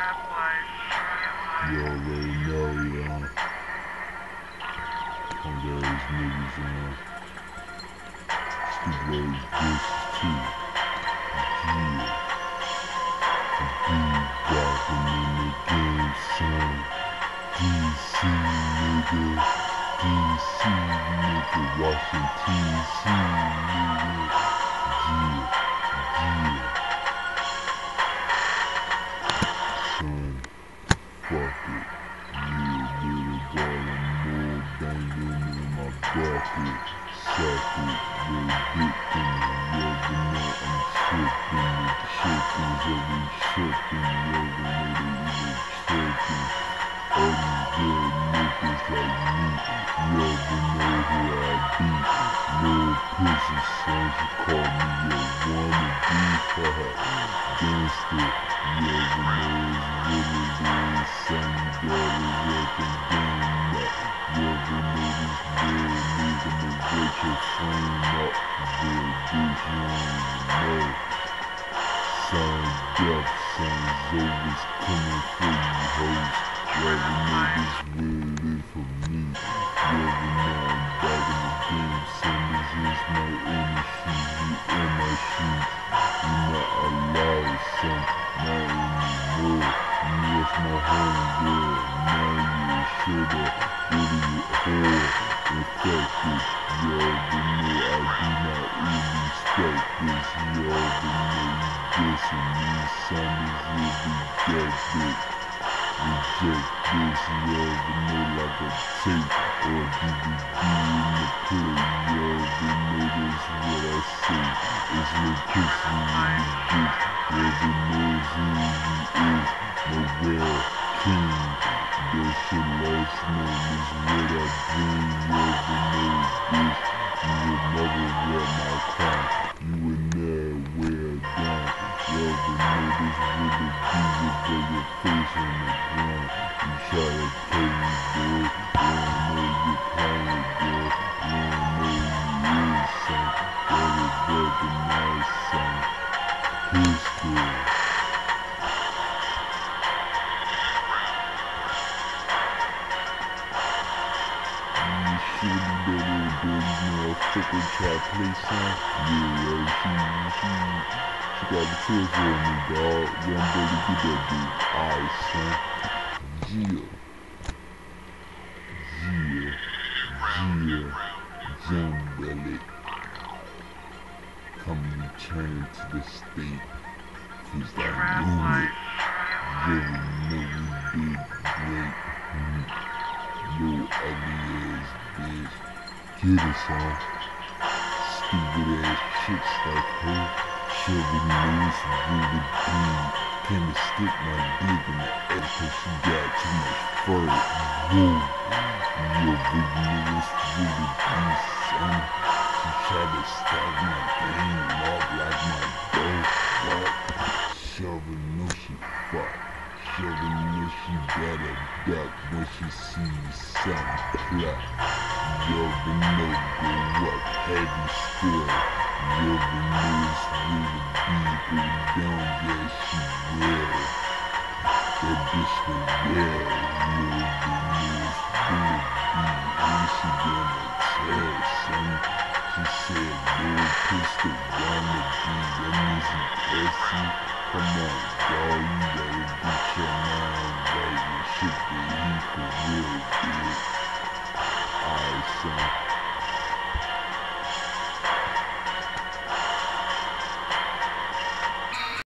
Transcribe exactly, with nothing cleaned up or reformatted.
You already know, y'all. Punk ass niggas, y'all. Stupid ass bitches, too. Yeah. Be-bopping in the game, son. D C nigga. D C nigga. Washington, D C nigga. Yeah. Yeah. Son. Fuck it. Yeah, little ball of more banging in my bucket. Suck it, little dick in the rubber net. I'm tripping, the chickens always tripping. Rubber net, they even tripping. All these good niggas like me, rubber know who I be. Little pussy, son, she call me a wannabe for her. Gangster, you ever know it's what it is, son, you gotta reckon damn that. You ever know this real nigga, I'ma wet your frame up, real bitch, you don't even know. Son, death, son's always coming for you hoes. You ever know this where it is for me. You ever know I'm back in the game, son, this is my industry, you in my shoes. You're not allowed, son, not anymore. You left my home girl, now you a shitter, idiot whore, infected. You ever know I do not really respect this. You ever know you dissing me, son, this will be dead bitch. Reject this, you ever know like a tape or a D V D in the play. You ever know this what I say. It's Lil Kissy in the bitch. You ever know who he is. Noel King. That's your last name is what I bring. You ever know this. You would never wear my crown. You would never wear down. You ever know this really be with your face on the ground. You try to play me, boy. You don't know you're playing, boy. You don't know you is, son. Better recognize, son. Pistol. You shouldn't be able to do, you know, fucking try to play, son. Yeah, she, she, she got the choice on me, dog. Young baby, get that dude. Alright, son. Yeah. Yeah. Yeah. Young belly. Come return to the state. Cause I knew it. You know we did great. Mm. You ugly ass bitch. Get it, son. Stupid ass chicks like her. Shoving nose really deep. Can't stick my dick in the ass cause she got too much fur. Whoa. You big niggas really deep, son. She tried to stack my game up like my dope. What? Shoving no she fuck. Shoving no she better duck when she sees something pluck. You ever know go up heavy still. You ever know it's really deep go down, yeah she will. That bitch for real. You ever know it's really deep and she gonna tell, son. She said little pistol wanna be, that means he pussy. Come on, dawg, you better get your mind right and shit that he for real, bitch. Alright, son.